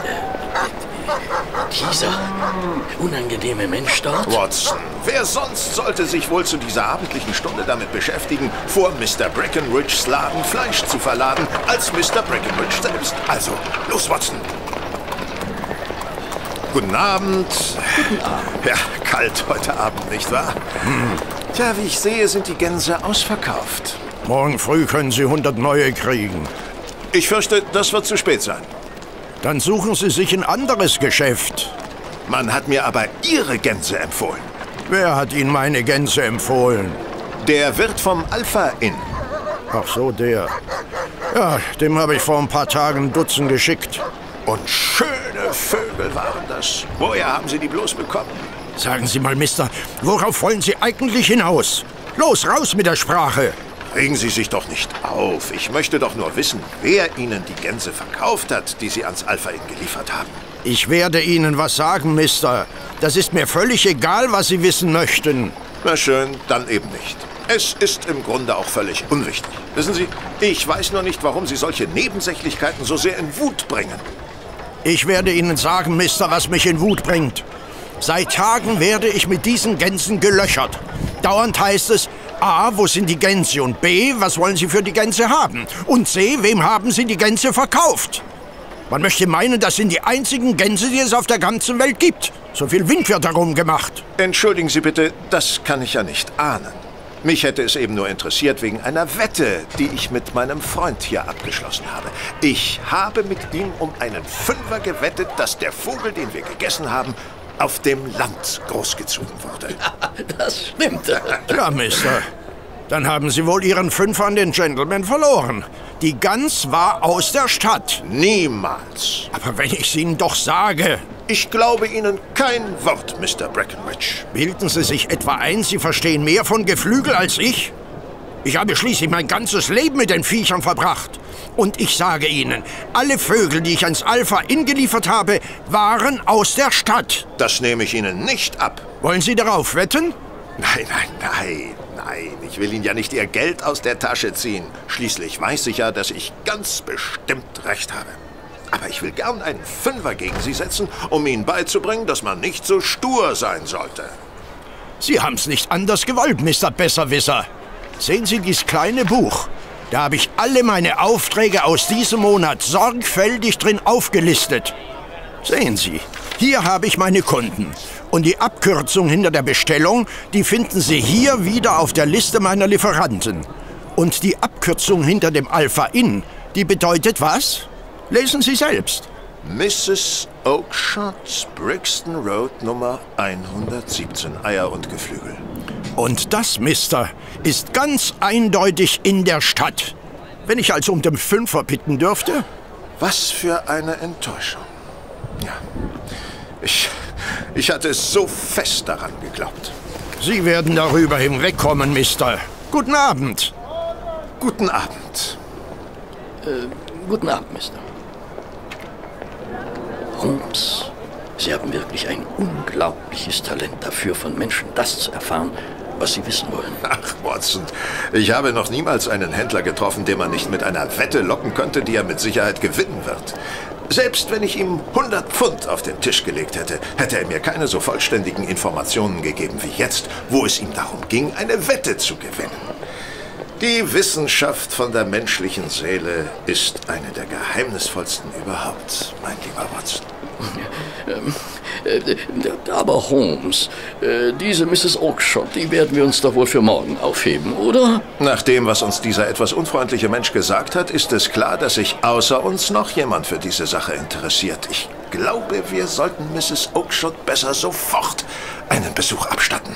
Dieser unangenehme Mensch dort? Watson, wer sonst sollte sich wohl zu dieser abendlichen Stunde damit beschäftigen, vor Mr. Breckenridges Laden Fleisch zu verladen, als Mr. Breckenridge selbst? Also, los, Watson. Guten Abend. Guten Abend. Ja, kalt heute Abend, nicht wahr? Tja, wie ich sehe, sind die Gänse ausverkauft. Morgen früh können Sie 100 neue kriegen. Ich fürchte, das wird zu spät sein. Dann suchen Sie sich ein anderes Geschäft. Man hat mir aber Ihre Gänse empfohlen. Wer hat Ihnen meine Gänse empfohlen? Der Wirt vom Alpha Inn. Ach so, der. Ja, dem habe ich vor ein paar Tagen ein Dutzend geschickt. Und schöne Vögel waren das. Woher haben Sie die bloß bekommen? Sagen Sie mal, Mister, worauf wollen Sie eigentlich hinaus? Los, raus mit der Sprache! Regen Sie sich doch nicht auf. Ich möchte doch nur wissen, wer Ihnen die Gänse verkauft hat, die Sie ans Alpha Inn geliefert haben. Ich werde Ihnen was sagen, Mister. Das ist mir völlig egal, was Sie wissen möchten. Na schön, dann eben nicht. Es ist im Grunde auch völlig unwichtig. Wissen Sie, ich weiß nur nicht, warum Sie solche Nebensächlichkeiten so sehr in Wut bringen. Ich werde Ihnen sagen, Mister, was mich in Wut bringt. Seit Tagen werde ich mit diesen Gänsen gelöchert. Dauernd heißt es, A, wo sind die Gänse? Und B, was wollen Sie für die Gänse haben? Und C, wem haben Sie die Gänse verkauft? Man möchte meinen, das sind die einzigen Gänse, die es auf der ganzen Welt gibt. So viel Wind wird darum gemacht. Entschuldigen Sie bitte, das kann ich ja nicht ahnen. Mich hätte es eben nur interessiert wegen einer Wette, die ich mit meinem Freund hier abgeschlossen habe. Ich habe mit ihm um einen Fünfer gewettet, dass der Vogel, den wir gegessen haben, auf dem Land großgezogen wurde. Das stimmt. Ja, Mister. Dann haben Sie wohl Ihren Fünfer an den Gentleman verloren. Die Gans war aus der Stadt. Niemals. Aber wenn ich es Ihnen doch sage... Ich glaube Ihnen kein Wort, Mr. Breckenridge. Bilden Sie sich etwa ein, Sie verstehen mehr von Geflügel als ich? Ich habe schließlich mein ganzes Leben mit den Viechern verbracht. Und ich sage Ihnen, alle Vögel, die ich ans Alpha Inn geliefert habe, waren aus der Stadt. Das nehme ich Ihnen nicht ab. Wollen Sie darauf wetten? Nein, ich will Ihnen ja nicht Ihr Geld aus der Tasche ziehen. Schließlich weiß ich ja, dass ich ganz bestimmt recht habe. Aber ich will gern einen Fünfer gegen Sie setzen, um Ihnen beizubringen, dass man nicht so stur sein sollte. Sie haben's nicht anders gewollt, Mr. Besserwisser. Sehen Sie dieses kleine Buch. Da habe ich alle meine Aufträge aus diesem Monat sorgfältig drin aufgelistet. Sehen Sie, hier habe ich meine Kunden. Und die Abkürzung hinter der Bestellung, die finden Sie hier wieder auf der Liste meiner Lieferanten. Und die Abkürzung hinter dem Alpha Inn, die bedeutet was? Lesen Sie selbst. Mrs. Oakshott, Brixton Road, Nummer 117, Eier und Geflügel. Und das, Mister, ist ganz eindeutig in der Stadt. Wenn ich also um den Fünfer bitten dürfte? Was für eine Enttäuschung. Ja, ich hatte so fest daran geglaubt. Sie werden darüber hinwegkommen, Mister. Guten Abend. Guten Abend. Guten Abend, Mister. Holmes, Sie haben wirklich ein unglaubliches Talent dafür, von Menschen das zu erfahren, was sie wissen wollen. Ach, Watson, ich habe noch niemals einen Händler getroffen, den man nicht mit einer Wette locken könnte, die er mit Sicherheit gewinnen wird. Selbst wenn ich ihm 100 Pfund auf den Tisch gelegt hätte, hätte er mir keine so vollständigen Informationen gegeben wie jetzt, wo es ihm darum ging, eine Wette zu gewinnen. Die Wissenschaft von der menschlichen Seele ist eine der geheimnisvollsten überhaupt, mein lieber Watson. Aber Holmes, diese Mrs. Oakshott, die werden wir uns doch wohl für morgen aufheben, oder? Nach dem, was uns dieser etwas unfreundliche Mensch gesagt hat, ist es klar, dass sich außer uns noch jemand für diese Sache interessiert. Ich glaube, wir sollten Mrs. Oakshott besser sofort einen Besuch abstatten.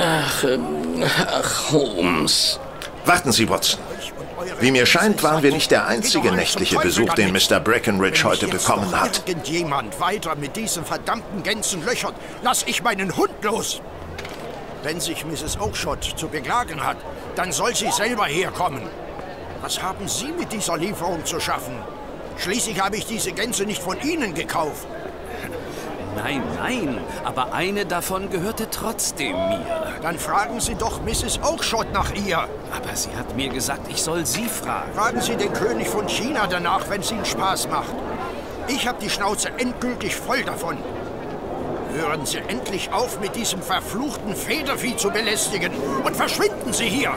Ach, Holmes. Warten Sie, Watson. Wie mir scheint, waren wir nicht der einzige nächtliche Besuch, den Mr. Breckenridge heute bekommen hat. Wenn irgendjemand weiter mit diesen verdammten Gänsen löchert, lass ich meinen Hund los. Wenn sich Mrs. Oakshott zu beklagen hat, dann soll sie selber herkommen. Was haben Sie mit dieser Lieferung zu schaffen? Schließlich habe ich diese Gänse nicht von Ihnen gekauft. Nein, aber eine davon gehörte trotzdem mir. Dann fragen Sie doch Mrs. Oakshott nach ihr. Aber sie hat mir gesagt, ich soll sie fragen. Fragen Sie den König von China danach, wenn es Ihnen Spaß macht. Ich habe die Schnauze endgültig voll davon. Hören Sie endlich auf, mit diesem verfluchten Federvieh zu belästigen und verschwinden Sie hier!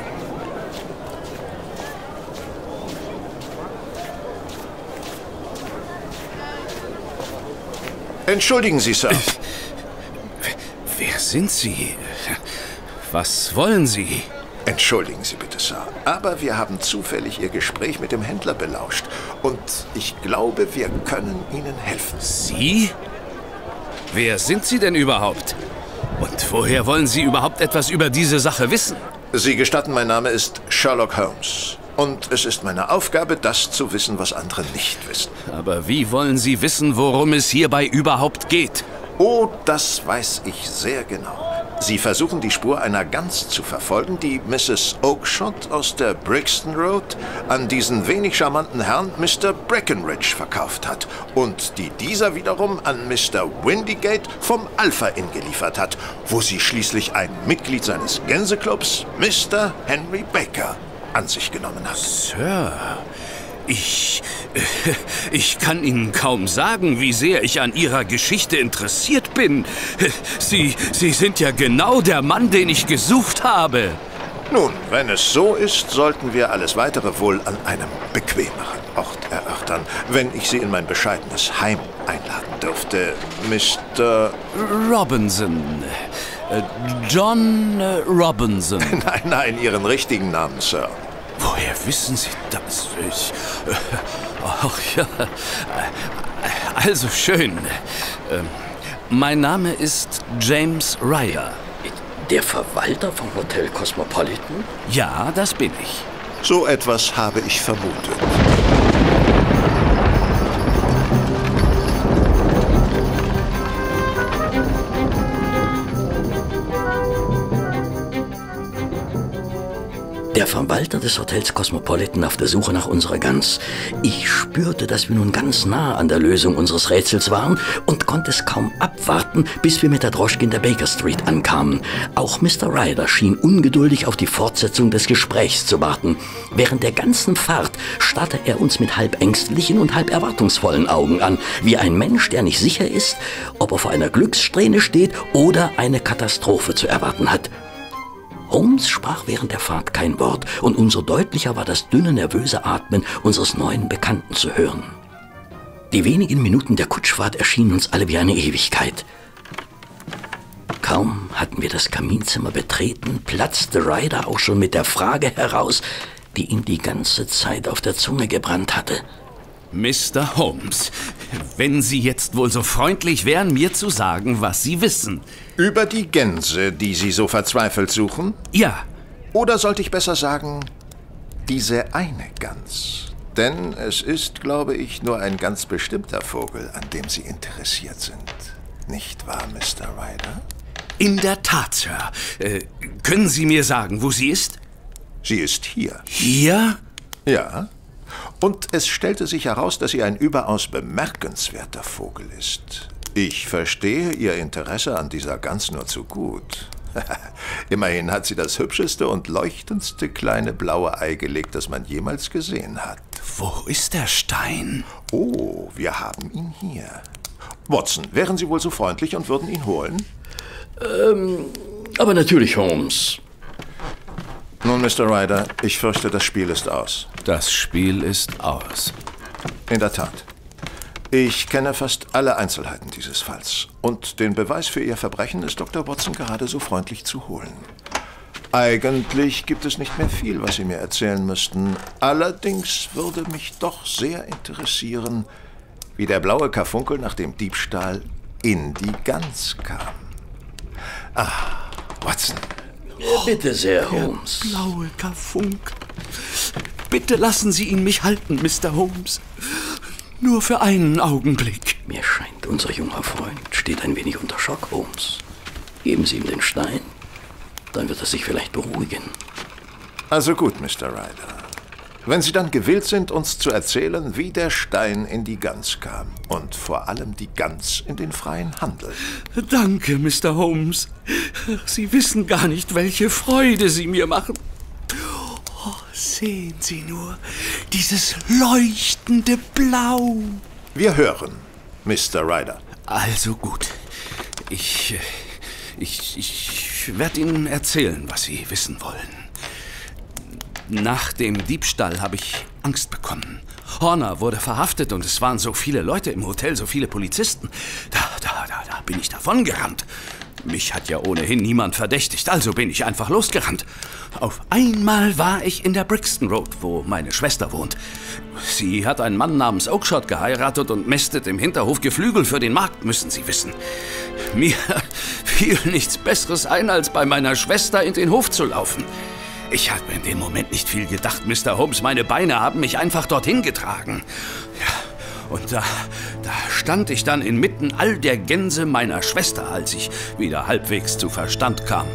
Entschuldigen Sie, Sir. Wer sind Sie? Was wollen Sie? Entschuldigen Sie bitte, Sir. Aber wir haben zufällig Ihr Gespräch mit dem Händler belauscht. Und ich glaube, wir können Ihnen helfen. Sie? Wer sind Sie denn überhaupt? Und woher wollen Sie überhaupt etwas über diese Sache wissen? Sie gestatten, mein Name ist Sherlock Holmes. Und es ist meine Aufgabe, das zu wissen, was andere nicht wissen. Aber wie wollen Sie wissen, worum es hierbei überhaupt geht? Oh, das weiß ich sehr genau. Sie versuchen, die Spur einer Gans zu verfolgen, die Mrs. Oakshott aus der Brixton Road an diesen wenig charmanten Herrn Mr. Breckenridge verkauft hat und die dieser wiederum an Mr. Windigate vom Alpha Inn geliefert hat, wo sie schließlich ein Mitglied seines Gänseclubs, Mr. Henry Baker, an sich genommen hat. Sir, ich kann Ihnen kaum sagen, wie sehr ich an Ihrer Geschichte interessiert bin. Sie sind ja genau der Mann, den ich gesucht habe. Nun, wenn es so ist, sollten wir alles Weitere wohl an einem bequemeren Ort erörtern, wenn ich Sie in mein bescheidenes Heim einladen dürfte, Mr. Robinson. John Robinson. Nein, Ihren richtigen Namen, Sir. Woher wissen Sie das? Ach ja, also schön. Mein Name ist James Ryder. Der Verwalter vom Hotel Cosmopolitan? Ja, das bin ich. So etwas habe ich vermutet. Der Verwalter des Hotels Cosmopolitan auf der Suche nach unserer Gans. Ich spürte, dass wir nun ganz nah an der Lösung unseres Rätsels waren und konnte es kaum abwarten, bis wir mit der Droschke in der Baker Street ankamen. Auch Mr. Ryder schien ungeduldig auf die Fortsetzung des Gesprächs zu warten. Während der ganzen Fahrt starrte er uns mit halb ängstlichen und halb erwartungsvollen Augen an, wie ein Mensch, der nicht sicher ist, ob er vor einer Glückssträhne steht oder eine Katastrophe zu erwarten hat. Holmes sprach während der Fahrt kein Wort, und umso deutlicher war das dünne, nervöse Atmen unseres neuen Bekannten zu hören. Die wenigen Minuten der Kutschfahrt erschienen uns alle wie eine Ewigkeit. Kaum hatten wir das Kaminzimmer betreten, platzte Ryder auch schon mit der Frage heraus, die ihm die ganze Zeit auf der Zunge gebrannt hatte. Mr. Holmes, wenn Sie jetzt wohl so freundlich wären, mir zu sagen, was Sie wissen. Über die Gänse, die Sie so verzweifelt suchen? Ja. Oder sollte ich besser sagen, diese eine Gans? Denn es ist, glaube ich, nur ein ganz bestimmter Vogel, an dem Sie interessiert sind. Nicht wahr, Mr. Ryder? In der Tat, Sir. Können Sie mir sagen, wo sie ist? Sie ist hier. Hier? Ja. Und es stellte sich heraus, dass sie ein überaus bemerkenswerter Vogel ist. Ich verstehe Ihr Interesse an dieser Gans nur zu gut. Immerhin hat sie das hübscheste und leuchtendste kleine blaue Ei gelegt, das man jemals gesehen hat. Wo ist der Stein? Oh, wir haben ihn hier. Watson, wären Sie wohl so freundlich und würden ihn holen? Aber natürlich, Holmes. Nun, Mr. Ryder, ich fürchte, das Spiel ist aus. Das Spiel ist aus. In der Tat. Ich kenne fast alle Einzelheiten dieses Falls. Und den Beweis für Ihr Verbrechen ist Dr. Watson gerade so freundlich zu holen. Eigentlich gibt es nicht mehr viel, was Sie mir erzählen müssten. Allerdings würde mich doch sehr interessieren, wie der blaue Karfunkel nach dem Diebstahl in die Gans kam. Ah, Watson. Bitte sehr, Holmes. Der blaue Karfunkel. Bitte lassen Sie ihn mich halten, Mr. Holmes. Nur für einen Augenblick. Mir scheint, unser junger Freund steht ein wenig unter Schock, Holmes. Geben Sie ihm den Stein, dann wird er sich vielleicht beruhigen. Also gut, Mr. Ryder. Wenn Sie dann gewillt sind, uns zu erzählen, wie der Stein in die Gans kam und vor allem die Gans in den freien Handel. Danke, Mr. Holmes. Sie wissen gar nicht, welche Freude Sie mir machen. Oh, sehen Sie nur, dieses leuchtende Blau. Wir hören, Mr. Ryder. Also gut. Ich werde Ihnen erzählen, was Sie wissen wollen. Nach dem Diebstahl habe ich Angst bekommen. Horner wurde verhaftet und es waren so viele Leute im Hotel, so viele Polizisten. Da bin ich davongerannt. Mich hat ja ohnehin niemand verdächtigt, also bin ich einfach losgerannt. Auf einmal war ich in der Brixton Road, wo meine Schwester wohnt. Sie hat einen Mann namens Oakshott geheiratet und mästet im Hinterhof Geflügel für den Markt, müssen Sie wissen. Mir fiel nichts Besseres ein, als bei meiner Schwester in den Hof zu laufen. Ich habe in dem Moment nicht viel gedacht, Mr. Holmes. Meine Beine haben mich einfach dorthin getragen. Ja, und da stand ich dann inmitten all der Gänse meiner Schwester, als ich wieder halbwegs zu Verstand kam.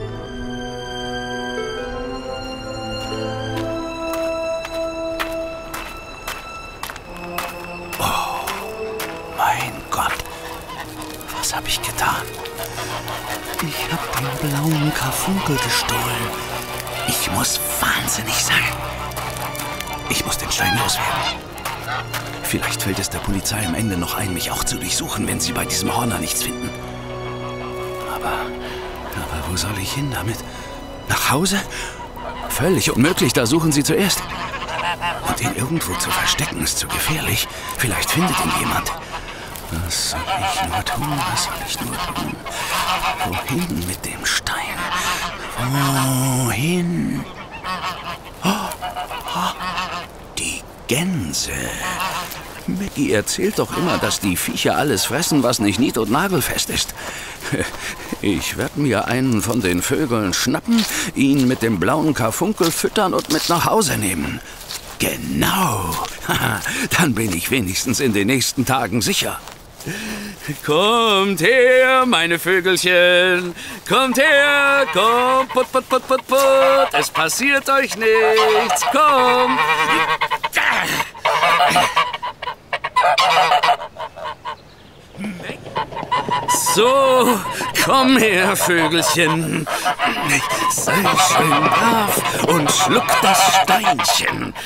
Oh, mein Gott. Was habe ich getan? Ich habe den blauen Karfunkel gestohlen. Ich muss wahnsinnig sein. Ich muss den Stein loswerden. Vielleicht fällt es der Polizei am Ende noch ein, mich auch zu durchsuchen, wenn sie bei diesem Horner nichts finden. Aber wo soll ich hin damit? Nach Hause? Völlig unmöglich, da suchen sie zuerst. Und ihn irgendwo zu verstecken, ist zu gefährlich. Vielleicht findet ihn jemand. Was soll ich nur tun? Was soll ich nur tun? Wohin mit dem Stein? Wohin? Die Gänse. Maggie erzählt doch immer, dass die Viecher alles fressen, was nicht nied- und nagelfest ist. Ich werde mir einen von den Vögeln schnappen, ihn mit dem blauen Karfunkel füttern und mit nach Hause nehmen. Genau. Dann bin ich wenigstens in den nächsten Tagen sicher. Kommt her, meine Vögelchen. Kommt her, kommt, put, put, put, put, put. Es passiert euch nichts. Kommt. So, komm her, Vögelchen. Sei schön brav und schluck das Steinchen.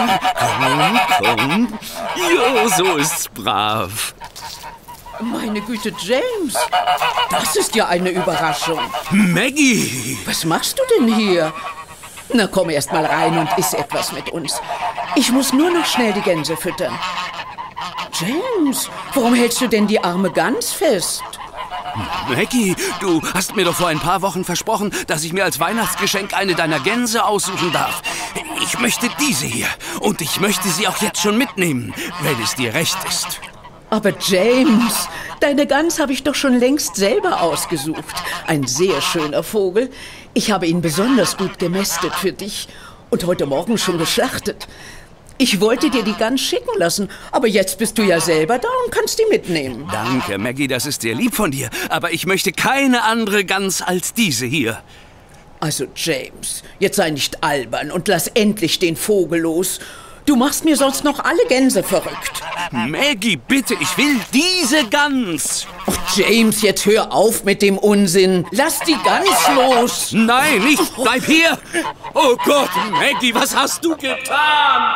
Komm. Jo, so ist's brav. Meine Güte, James, das ist ja eine Überraschung. Maggie! Was machst du denn hier? Na, komm erst mal rein und iss etwas mit uns. Ich muss nur noch schnell die Gänse füttern. James, warum hältst du denn die arme Gans fest? Maggie, du hast mir doch vor ein paar Wochen versprochen, dass ich mir als Weihnachtsgeschenk eine deiner Gänse aussuchen darf. Ich möchte diese hier und ich möchte sie auch jetzt schon mitnehmen, wenn es dir recht ist. Aber James, deine Gans habe ich doch schon längst selber ausgesucht. Ein sehr schöner Vogel. Ich habe ihn besonders gut gemästet für dich und heute Morgen schon geschlachtet. Ich wollte dir die Gans schicken lassen, aber jetzt bist du ja selber da und kannst die mitnehmen. Danke, Maggie, das ist sehr lieb von dir. Aber ich möchte keine andere Gans als diese hier. Also James, jetzt sei nicht albern und lass endlich den Vogel los. Du machst mir sonst noch alle Gänse verrückt. Maggie, bitte, ich will diese Gans. Oh, James, jetzt hör auf mit dem Unsinn. Lass die Gans los. Nein, nicht. Bleib hier. Oh Gott, Maggie, was hast du getan?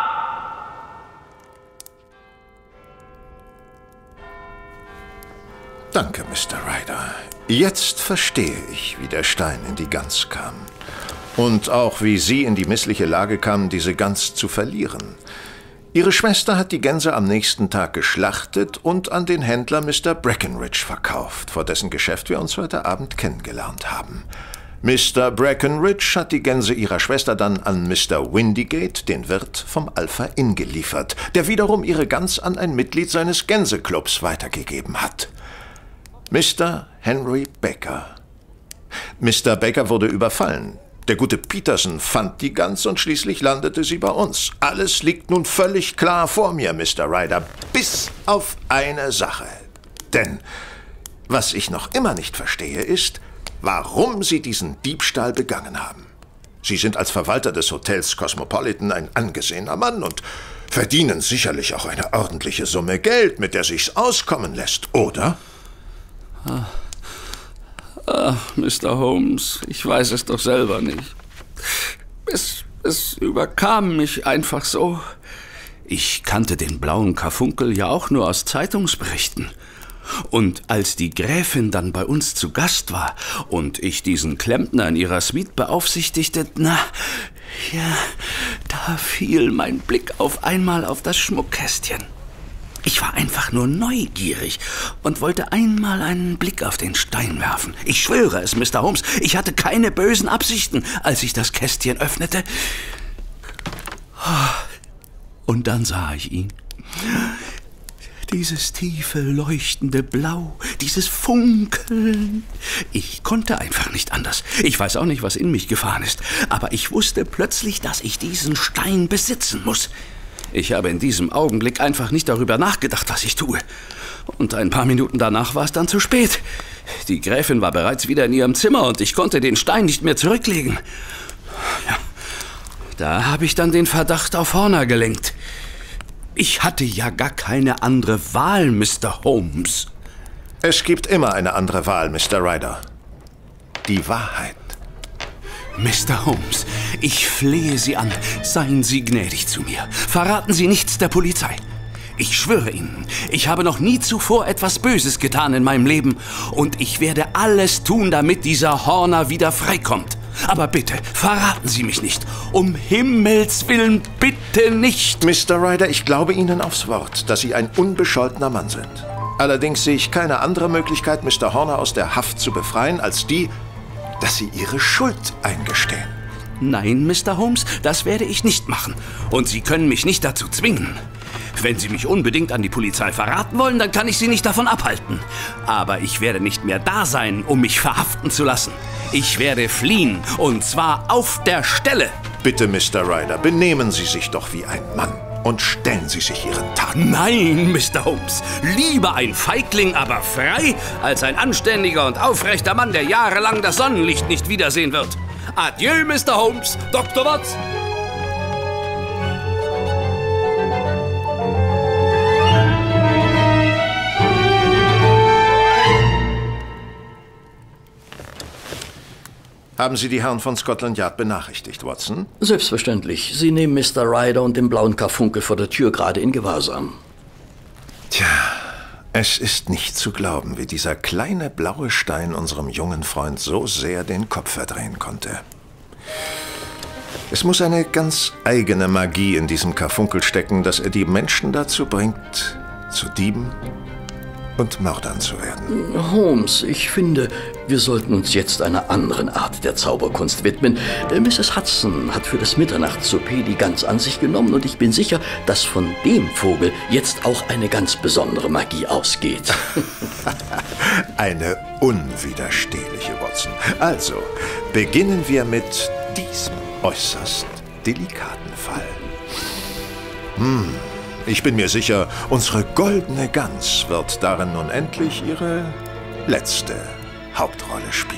Danke, Mr. Ryder. Jetzt verstehe ich, wie der Stein in die Gans kam. Und auch, wie Sie in die missliche Lage kamen, diese Gans zu verlieren. Ihre Schwester hat die Gänse am nächsten Tag geschlachtet und an den Händler Mr. Breckenridge verkauft, vor dessen Geschäft wir uns heute Abend kennengelernt haben. Mr. Breckenridge hat die Gänse ihrer Schwester dann an Mr. Windigate, den Wirt vom Alpha Inn, geliefert, der wiederum ihre Gans an ein Mitglied seines Gänseclubs weitergegeben hat. Mr. Henry Baker. Mr. Baker wurde überfallen. Der gute Peterson fand die Gans und schließlich landete sie bei uns. Alles liegt nun völlig klar vor mir, Mr. Ryder, bis auf eine Sache. Denn was ich noch immer nicht verstehe, ist, warum Sie diesen Diebstahl begangen haben. Sie sind als Verwalter des Hotels Cosmopolitan ein angesehener Mann und verdienen sicherlich auch eine ordentliche Summe Geld, mit der sich's auskommen lässt, oder? Mr. Holmes, ich weiß es doch selber nicht. Es überkam mich einfach so. Ich kannte den blauen Karfunkel ja auch nur aus Zeitungsberichten. Und als die Gräfin dann bei uns zu Gast war und ich diesen Klempner in ihrer Suite beaufsichtigte, da fiel mein Blick auf einmal auf das Schmuckkästchen. Ich war einfach nur neugierig und wollte einmal einen Blick auf den Stein werfen. Ich schwöre es, Mr. Holmes, ich hatte keine bösen Absichten, als ich das Kästchen öffnete. Und dann sah ich ihn. Dieses tiefe, leuchtende Blau, dieses Funkeln. Ich konnte einfach nicht anders. Ich weiß auch nicht, was in mich gefahren ist, aber ich wusste plötzlich, dass ich diesen Stein besitzen muss. Ich habe in diesem Augenblick einfach nicht darüber nachgedacht, was ich tue. Und ein paar Minuten danach war es dann zu spät. Die Gräfin war bereits wieder in ihrem Zimmer und ich konnte den Stein nicht mehr zurücklegen. Ja, da habe ich dann den Verdacht auf Horner gelenkt. Ich hatte ja gar keine andere Wahl, Mr. Holmes. Es gibt immer eine andere Wahl, Mr. Ryder. Die Wahrheit. Mr. Holmes, ich flehe Sie an, seien Sie gnädig zu mir. Verraten Sie nichts der Polizei. Ich schwöre Ihnen, ich habe noch nie zuvor etwas Böses getan in meinem Leben und ich werde alles tun, damit dieser Horner wieder freikommt. Aber bitte, verraten Sie mich nicht. Um Himmels Willen, bitte nicht. Mr. Ryder, ich glaube Ihnen aufs Wort, dass Sie ein unbescholtener Mann sind. Allerdings sehe ich keine andere Möglichkeit, Mr. Horner aus der Haft zu befreien, als die, dass Sie Ihre Schuld eingestehen. Nein, Mr. Holmes, das werde ich nicht machen. Und Sie können mich nicht dazu zwingen. Wenn Sie mich unbedingt an die Polizei verraten wollen, dann kann ich Sie nicht davon abhalten. Aber ich werde nicht mehr da sein, um mich verhaften zu lassen. Ich werde fliehen, und zwar auf der Stelle. Bitte, Mr. Ryder, benehmen Sie sich doch wie ein Mann und stellen Sie sich Ihren Taten. Nein, Mr. Holmes. Lieber ein Feigling, aber frei, als ein anständiger und aufrechter Mann, der jahrelang das Sonnenlicht nicht wiedersehen wird. Adieu, Mr. Holmes. Dr. Watson. Haben Sie die Herren von Scotland Yard benachrichtigt, Watson? Selbstverständlich. Sie nehmen Mr. Ryder und den blauen Karfunkel vor der Tür gerade in Gewahrsam. Tja, es ist nicht zu glauben, wie dieser kleine blaue Stein unserem jungen Freund so sehr den Kopf verdrehen konnte. Es muss eine ganz eigene Magie in diesem Karfunkel stecken, dass er die Menschen dazu bringt, zu Dieben und Mördern zu werden. Holmes, ich finde, wir sollten uns jetzt einer anderen Art der Zauberkunst widmen. Mrs. Hudson hat für das Mitternachtssouper die Gans an sich genommen und ich bin sicher, dass von dem Vogel jetzt auch eine ganz besondere Magie ausgeht. Eine unwiderstehliche, Watson. Also, beginnen wir mit diesem äußerst delikaten Fall. Ich bin mir sicher, unsere goldene Gans wird darin nun endlich ihre letzte Hauptrolle spielen.